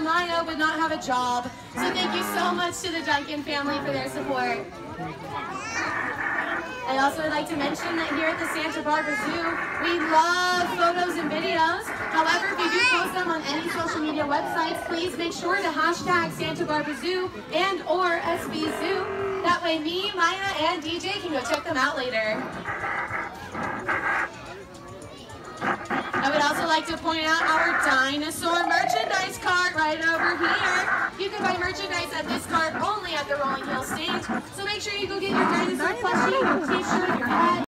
Maya would not have a job. So thank you so much to the Duncan family for their support. I also would like to mention that here at the Santa Barbara Zoo, we love photos and videos. However, if you do post them on any social media websites, please make sure to hashtag Santa Barbara Zoo and or SB Zoo. That way me, Maya, and DJ can go check them out later. I would also like to point out our dinosaur merchandise cart right over here. You can buy merchandise at this cart only at the Rolling Hills stage. So make sure you go get your dinosaur plushie, your t-shirt, your hat.